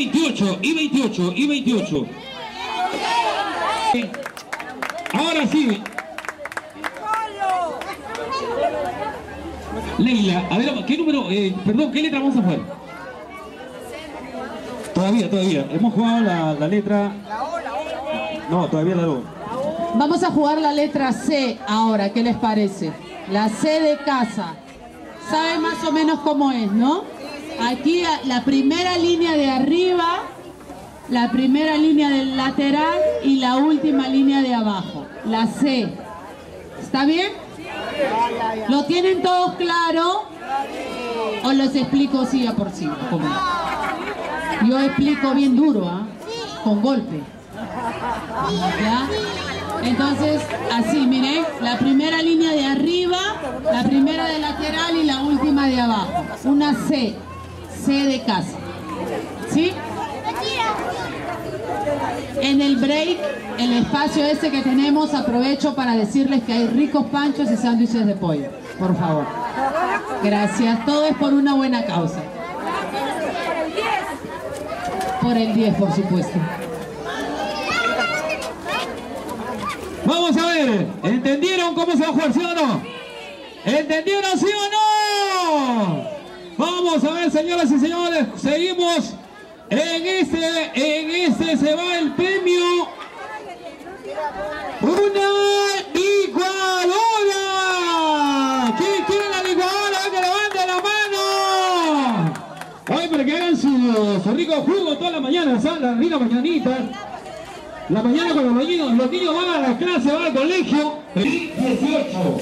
28, y 28, y 28. Ahora sí. Leila, a ver, ¿qué número? Perdón, ¿qué letra vamos a jugar? Todavía. Hemos jugado la letra... No, todavía la O. Vamos a jugar la letra C ahora, ¿qué les parece? La C de casa. ¿Saben más o menos cómo es, no? Aquí la primera línea de arriba, la primera línea del lateral y la última línea de abajo. La C. ¿Está bien? ¿Lo tienen todos claro? ¿O los explico silla por silla? ¿Cómo no? Yo explico bien duro, ¿ah? Con golpe. ¿Ya? Entonces, así, miren, la primera línea de arriba, la primera de lateral y la última de abajo. Una C, C de casa. ¿Sí? En el break, el espacio ese que tenemos, aprovecho para decirles que hay ricos panchos y sándwiches de pollo. Por favor. Gracias. Todo es por una buena causa. Por el 10, por supuesto. Vamos a ver, ¿entendieron cómo se va a jugar, sí o no? ¿Entendieron, sí o no? Vamos a ver, señoras y señores, seguimos. En este se va el premio. ¡Una licuadora! ¿Quién quiere la licuadora? ¡Que levante la mano! Oye, para que hagan su rico jugo toda la mañana, ¿sabes? La rica mañanita. La mañana cuando los niños van a la clase, van al colegio. Y 18.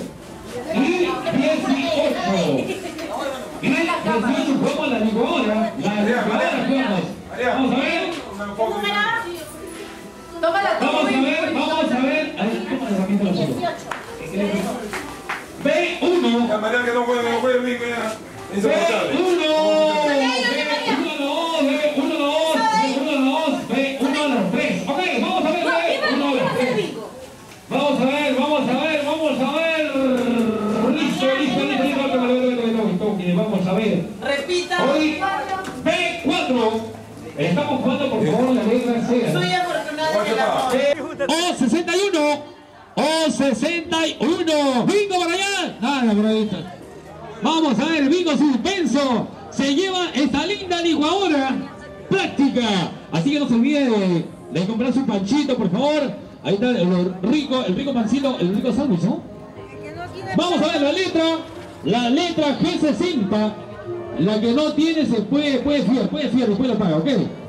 Jugamos la licuadora. La licuadora jugamos. Vamos a ver. Vamos a ver. Ahí, toma la herramienta de los chicos. B1. La María que no puede venir, ya. Vamos a ver. Repita. Hoy, B4. Estamos jugando, por favor, la letra C. Soy afortunada que la O61. O61. Bingo por allá. Nada, por ahí está. Vamos a ver, bingo suspenso. Se lleva esta linda licuadora práctica. Así que no se olvide de comprar su panchito, por favor. Ahí está el rico pancito, el rico sándwich, ¿no? Vamos a ver la letra G60. La que no tiene se puede fiar, después lo paga, ¿ok?